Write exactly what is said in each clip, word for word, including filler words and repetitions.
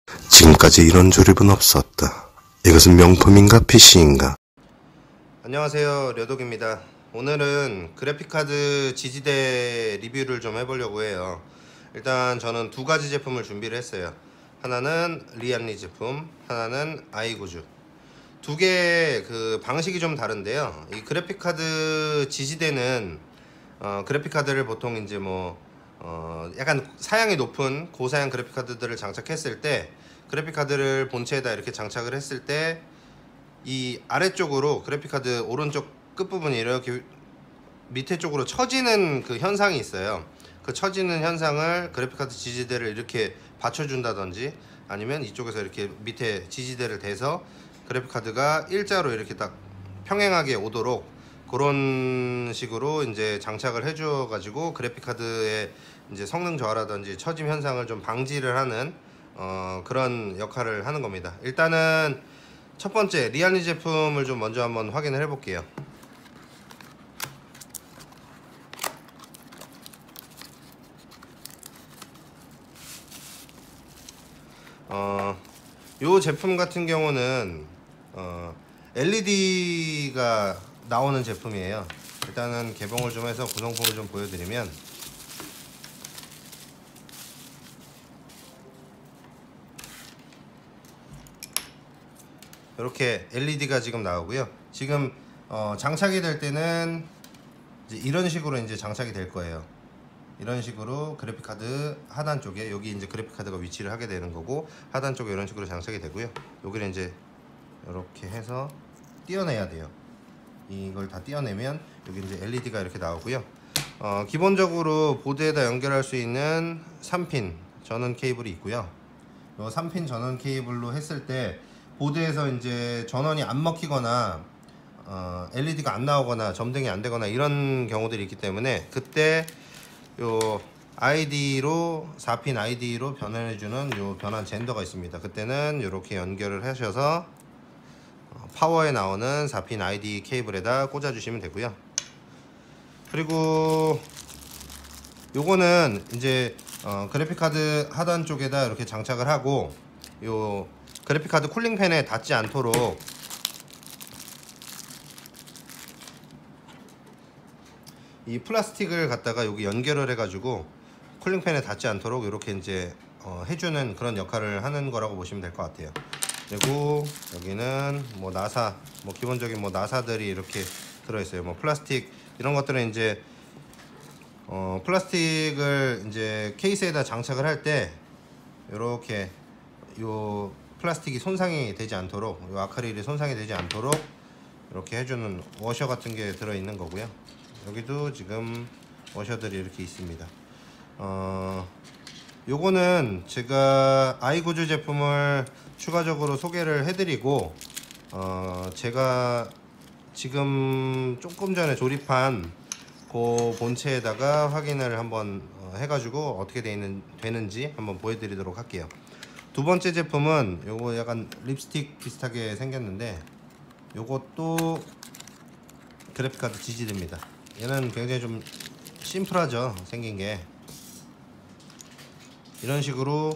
지금까지 이런 조립은 없었다. 이것은 명품인가 피씨인가? 안녕하세요, 려독입니다. 오늘은 그래픽카드 지지대 리뷰를 좀 해보려고 해요. 일단 저는 두 가지 제품을 준비를 했어요. 하나는 리안리 제품, 하나는 아이구즈. 두 개의 그 방식이 좀 다른데요. 이 그래픽카드 지지대는 어, 그래픽카드를 보통 이제 뭐 어, 약간 사양이 높은 고사양 그래픽카드들을 장착했을 때, 그래픽카드를 본체에다 이렇게 장착을 했을 때 이 아래쪽으로 그래픽카드 오른쪽 끝부분이 이렇게 밑에 쪽으로 처지는 그 현상이 있어요. 그 처지는 현상을 그래픽카드 지지대를 이렇게 받쳐준다든지, 아니면 이쪽에서 이렇게 밑에 지지대를 대서 그래픽카드가 일자로 이렇게 딱 평행하게 오도록 그런 식으로 이제 장착을 해줘 가지고 그래픽카드의 이제 성능 저하라든지 처짐 현상을 좀 방지를 하는 어 그런 역할을 하는 겁니다. 일단은 첫 번째 리안리 제품을 좀 먼저 한번 확인을 해 볼게요. 어, 요 제품 같은 경우는 어, 엘이디가 나오는 제품이에요. 일단은 개봉을 좀 해서 구성품을 좀 보여드리면, 이렇게 엘이디가 지금 나오고요. 지금 어, 장착이 될 때는 이제 이런 식으로 이제 장착이 될 거예요. 이런 식으로 그래픽카드 하단 쪽에, 여기 이제 그래픽카드가 위치를 하게 되는 거고, 하단 쪽에 이런 식으로 장착이 되고요. 여기를 이제 이렇게 해서 띄어내야 돼요. 이걸 다 띄어내면 여기 이제 엘이디가 이렇게 나오고요. 어, 기본적으로 보드에다 연결할 수 있는 삼 핀 전원 케이블이 있고요. 이 삼 핀 전원 케이블로 했을 때 보드에서 이제 전원이 안 먹히거나 어, 엘이디가 안 나오거나 점등이 안 되거나 이런 경우들이 있기 때문에, 그때 요 아이디로 사 핀 아이디로 변환해주는 요 변환 젠더가 있습니다. 그때는 이렇게 연결을 하셔서 파워에 나오는 사 핀 아이디 케이블에다 꽂아 주시면 되고요. 그리고 요거는 이제 어, 그래픽카드 하단 쪽에다 이렇게 장착을 하고, 요 그래픽카드 쿨링팬에 닿지 않도록 이 플라스틱을 갖다가 여기 연결을 해가지고 쿨링팬에 닿지 않도록 이렇게 이제 어, 해주는 그런 역할을 하는 거라고 보시면 될 것 같아요. 그리고 여기는 뭐 나사, 뭐 기본적인 뭐 나사들이 이렇게 들어있어요. 뭐 플라스틱 이런 것들은 이제 어, 플라스틱을 이제 케이스에다 장착을 할 때 이렇게 요 플라스틱이 손상이 되지 않도록, 요 아크릴이 손상이 되지 않도록 이렇게 해주는 워셔 같은 게 들어있는 거고요. 여기도 지금 워셔들이 이렇게 있습니다. 어, 요거는 제가 아이구즈 제품을 추가적으로 소개를 해드리고, 어, 제가 지금 조금 전에 조립한 그 본체에다가 확인을 한번 해가지고 어떻게 되는, 되는지 한번 보여드리도록 할게요. 두 번째 제품은 요거 약간 립스틱 비슷하게 생겼는데, 요것도 그래픽카드 지지대입니다. 얘는 굉장히 좀 심플하죠, 생긴게. 이런 식으로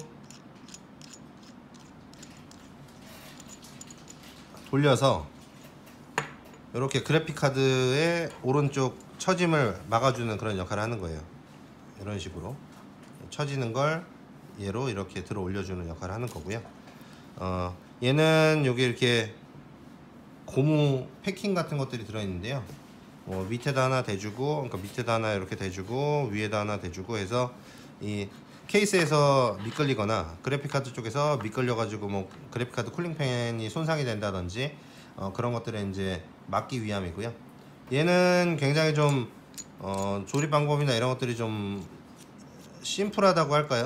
돌려서 이렇게 그래픽카드의 오른쪽 처짐을 막아주는 그런 역할을 하는 거예요. 이런 식으로 처지는 걸 얘로 이렇게 들어 올려주는 역할을 하는 거고요. 어, 얘는 여기 이렇게 고무 패킹 같은 것들이 들어있는데요. 뭐 밑에다 하나 대주고, 그러니까 밑에다 하나 이렇게 대주고, 위에다 하나 대주고 해서 이 케이스에서 미끌리거나 그래픽카드 쪽에서 미끌려가지고 뭐 그래픽카드 쿨링팬이 손상이 된다든지 어, 그런 것들을 이제 막기 위함이고요. 얘는 굉장히 좀 어, 조립 방법이나 이런 것들이 좀 심플하다고 할까요?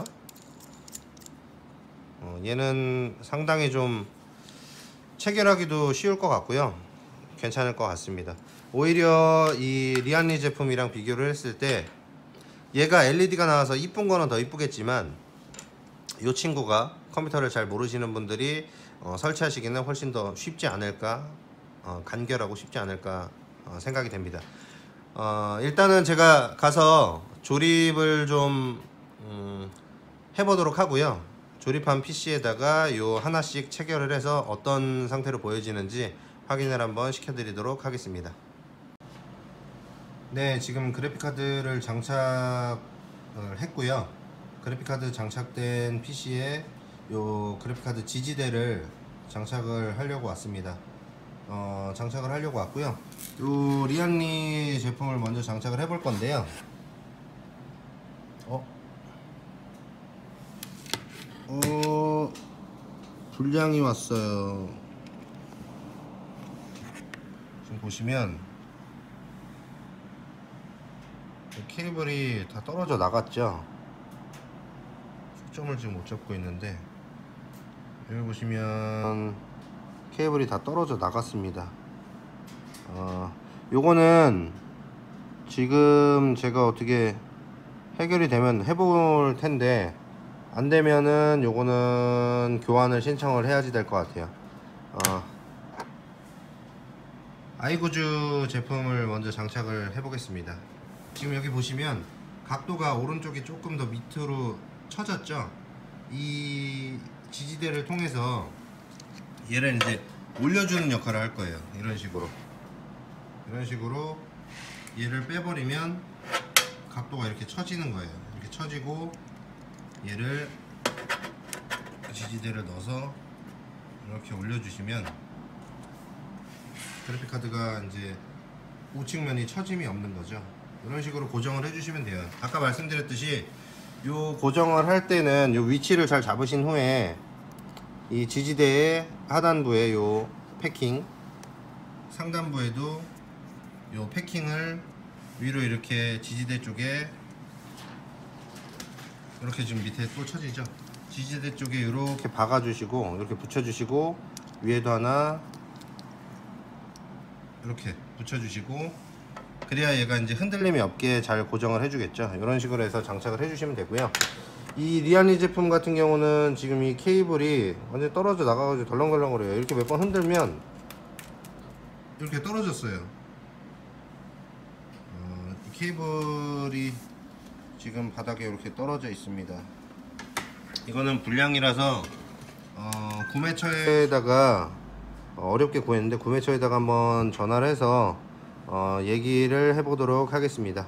어, 얘는 상당히 좀 체결하기도 쉬울 것 같고요. 괜찮을 것 같습니다. 오히려 이 리안리 제품이랑 비교를 했을 때 얘가 엘이디가 나와서 이쁜 거는 더 이쁘겠지만, 이 친구가 컴퓨터를 잘 모르시는 분들이 어, 설치하시기는 훨씬 더 쉽지 않을까, 어, 간결하고 쉽지 않을까 어, 생각이 됩니다. 어, 일단은 제가 가서 조립을 좀 음, 해보도록 하고요. 조립한 피씨에다가 요 하나씩 체결을 해서 어떤 상태로 보여지는지 확인을 한번 시켜드리도록 하겠습니다. 네, 지금 그래픽카드를 장착을 했고요. 그래픽카드 장착된 피씨에 요 그래픽카드 지지대를 장착을 하려고 왔습니다. 어, 장착을 하려고 왔고요. 요 리안리 제품을 먼저 장착을 해볼 건데요. 어? 어, 불량이 왔어요. 지금 보시면 케이블이 다 떨어져 나갔죠. 초점을 지금 못 잡고 있는데 여기 보시면 케이블이 다 떨어져 나갔습니다. 어, 요거는 지금 제가 어떻게 해결이 되면 해볼 텐데 안 되면은 요거는 교환을 신청을 해야지 될 것 같아요. 어, 아이구즈 제품을 먼저 장착을 해 보겠습니다. 지금 여기 보시면 각도가 오른쪽이 조금 더 밑으로 처졌죠. 이 지지대를 통해서 얘를 이제 올려주는 역할을 할 거예요. 이런 식으로 이런 식으로 얘를 빼버리면 각도가 이렇게 처지는 거예요. 이렇게 처지고 얘를 지지대를 넣어서 이렇게 올려주시면 그래픽카드가 이제 우측면이 처짐이 없는 거죠. 이런 식으로 고정을 해주시면 돼요. 아까 말씀드렸듯이 요 고정을 할 때는 요 위치를 잘 잡으신 후에 이 지지대의 하단부에 요 패킹, 상단부에도 요 패킹을 위로 이렇게 지지대 쪽에 이렇게 지금 밑에 또 쳐지죠. 지지대 쪽에 이렇게 박아주시고 이렇게 붙여주시고 위에도 하나 이렇게 붙여주시고 그래야 얘가 이제 흔들림이 없게 잘 고정을 해주겠죠. 이런 식으로 해서 장착을 해주시면 되고요. 이 리안리 제품 같은 경우는 지금 이 케이블이 완전 떨어져 나가가지고 덜렁덜렁거려요. 이렇게 몇 번 흔들면 이렇게 떨어졌어요. 어, 이 케이블이 지금 바닥에 이렇게 떨어져 있습니다. 이거는 불량이라서 어, 구매처에다가 어렵게 구했는데 구매처에다가 한번 전화를 해서 어, 얘기를 해보도록 하겠습니다.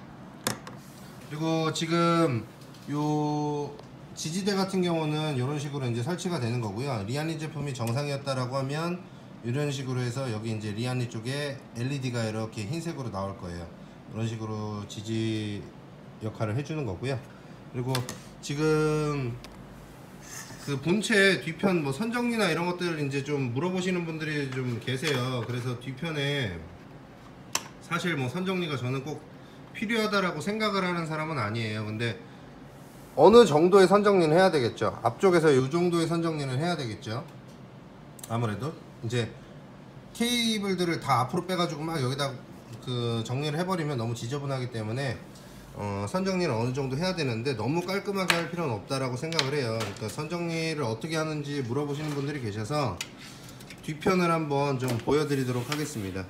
그리고 지금 요 지지대 같은 경우는 이런 식으로 이제 설치가 되는 거고요. 리안리 제품이 정상이었다라고 하면 이런 식으로 해서 여기 이제 리안리 쪽에 엘이디가 이렇게 흰색으로 나올 거예요. 이런 식으로 지지 역할을 해주는 거고요. 그리고 지금 그 본체 뒤편 뭐 선정리나 이런 것들 이제 좀 물어보시는 분들이 좀 계세요. 그래서 뒤편에 사실 뭐 선정리가 저는 꼭 필요하다라고 생각을 하는 사람은 아니에요. 근데 어느 정도의 선정리는 해야 되겠죠. 앞쪽에서 이 정도의 선정리는 해야 되겠죠. 아무래도 이제 케이블들을 다 앞으로 빼가지고 막 여기다 그 정리를 해버리면 너무 지저분하기 때문에 어, 선정리를 어느 정도 해야 되는데 너무 깔끔하게 할 필요는 없다라고 생각을 해요. 그러니까 선정리를 어떻게 하는지 물어보시는 분들이 계셔서 뒤편을 한번 좀 보여드리도록 하겠습니다.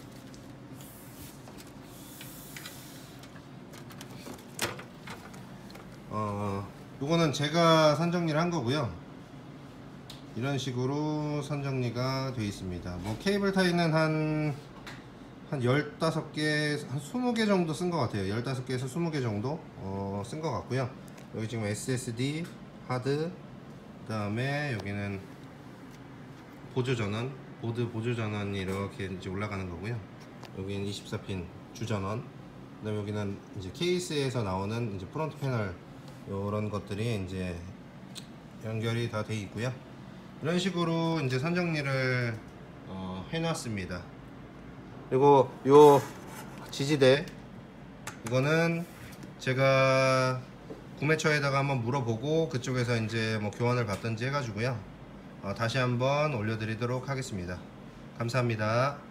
어, 요거는 제가 선정리를 한 거고요. 이런 식으로 선정리가 되어 있습니다. 뭐 케이블 타이는 한 한 열다섯 개, 한 스무 개 정도 쓴 것 같아요. 열다섯 개에서 스무 개 정도 어, 쓴 것 같고요. 여기 지금 에스에스디, 하드, 그 다음에 여기는 보조전원, 보드 보조전원이 이렇게 이제 올라가는 거고요. 여기는 이십사 핀 주전원, 그 다음에 여기는 이제 케이스에서 나오는 이제 프론트 패널 이런 것들이 이제 연결이 다 돼 있고요. 이런 식으로 이제 선정리를 어, 해놨습니다. 그리고 요 지지대 이거는 제가 구매처에다가 한번 물어보고 그쪽에서 이제 뭐 교환을 받든지 해가지고요. 어, 다시 한번 올려드리도록 하겠습니다. 감사합니다.